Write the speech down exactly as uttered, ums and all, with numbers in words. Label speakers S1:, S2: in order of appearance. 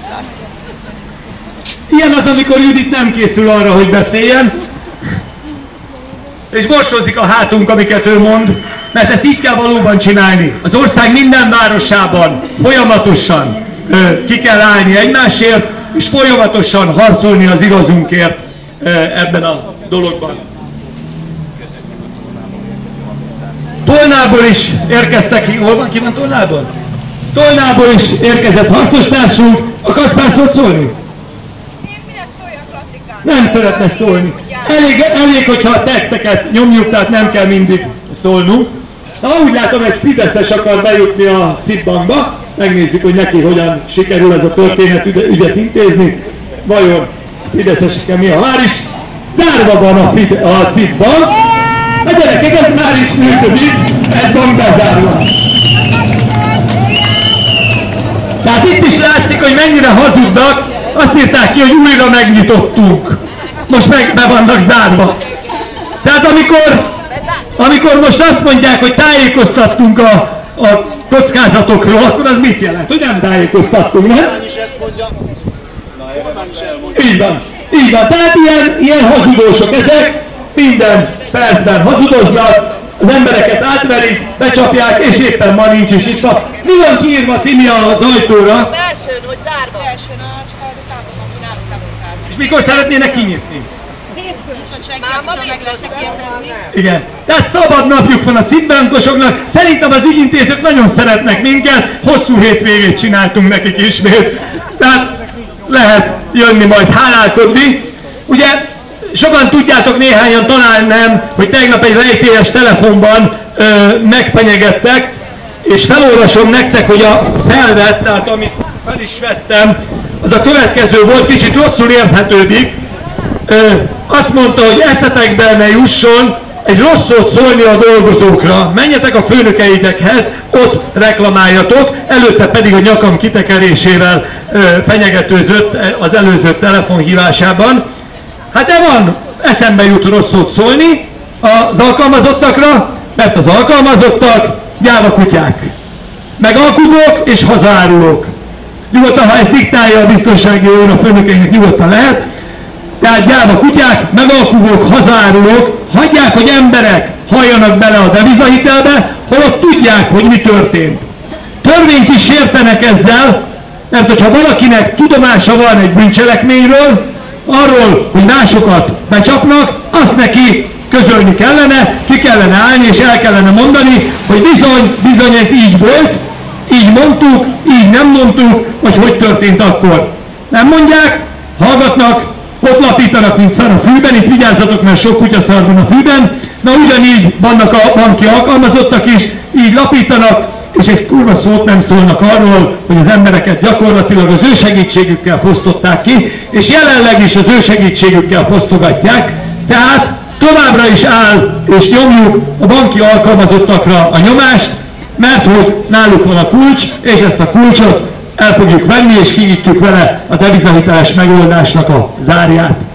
S1: Ilyen az, amikor Judit nem készül arra, hogy beszéljen, és borsozik a hátunk, amiket ő mond, mert ezt így kell valóban csinálni. Az ország minden városában folyamatosan ö, ki kell állni egymásért, és folyamatosan harcolni az igazunkért ö, ebben a dologban. Tolnából is érkeztek, hol van, ki van Tolnából? Tolnából is érkezett harcostársunk, akarsz pár szót szólni? Nem szeretne szólni. Elég, elég, hogyha a tetteket nyomjuk, tehát nem kell mindig szólnunk. Na, úgy látom, egy fideszes akar bejutni a Cibbankba. Megnézzük, hogy neki hogyan sikerül ez a történet ügyet intézni. Vajon fideszeseken mi a vár is? Zárva van a, a Cibbank. A gyerekek, ez már is működik, egy bank bezárva. Tehát itt is látszik, hogy mennyire hazudnak. Azt írták ki, hogy újra megnyitottunk. Most meg be vannak zárva. Tehát amikor, amikor most azt mondják, hogy tájékoztattunk a, a kockázatokról, akkor az mit jelent? Hogy nem tájékoztattunk, nem? Így van. Így van. Tehát ilyen, ilyen hazudósok ezek, minden percben hazudoznak, az embereket átverik, becsapják, és éppen ma nincs is itt van. Mi van kiírva, Timi, az ajtóra?
S2: Belsőn, hogy zárva. Belsőn, csak a táblon, ami náluk nem volt zárva.
S1: És mikor szeretnének kinyitni?
S2: Hétfőn. Nincs ott senki, akitől meg lehetne kérdezni.
S1: Igen. Tehát szabad napjuk van a Cibbankosoknak. Szerintem az ügyintézők nagyon szeretnek minket. Hosszú hétvégét csináltunk nekik ismét. Tehát lehet jönni majd hálálkodni. Ugye sokan tudjátok, néhányan talán nem, hogy tegnap egy rejtélyes telefonban ö, megfenyegettek, és felolvasom nektek, hogy a felvett, tehát amit fel is vettem, az a következő volt, kicsit rosszul érthetődik. Ö, azt mondta, hogy eszetekbe ne jusson egy rossz szót szólni a dolgozókra. Menjetek a főnökeitekhez, ott reklamáljatok, előtte pedig a nyakam kitekerésével ö, fenyegetőzött az előző telefonhívásában. Hát de van, eszembe jut rossz szót szólni az alkalmazottakra, mert az alkalmazottak gyáva kutyák, meg alkudók és hazaárulók. Nyugodtan, ha ezt diktálja a biztonsági őr a főnökeinek, nyugodtan lehet. Tehát gyáva kutyák, meg alkudók, hazaárulók hagyják, hogy emberek halljanak bele a devizahitelbe, holott tudják, hogy mi történt. Törvényt is sértenek ezzel, mert hogyha valakinek tudomása van egy bűncselekményről, arról, hogy másokat becsapnak, azt neki közölni kellene, ki kellene állni és el kellene mondani, hogy bizony, bizony ez így volt, így mondtuk, így nem mondtuk, vagy hogy történt akkor. Nem mondják, hallgatnak, ott lapítanak, mint szar a fűben, itt vigyázzatok, mert sok kutya szar van a fűben, na ugyanígy vannak a banki alkalmazottak is, így lapítanak, és egy kurva szót nem szólnak arról, hogy az embereket gyakorlatilag az ő segítségükkel fosztották ki, és jelenleg is az ő segítségükkel fosztogatják, tehát továbbra is áll, és nyomjuk a banki alkalmazottakra a nyomást, mert hogy náluk van a kulcs, és ezt a kulcsot el fogjuk venni, és kinyitjuk vele a devizahiteles megoldásnak a zárját.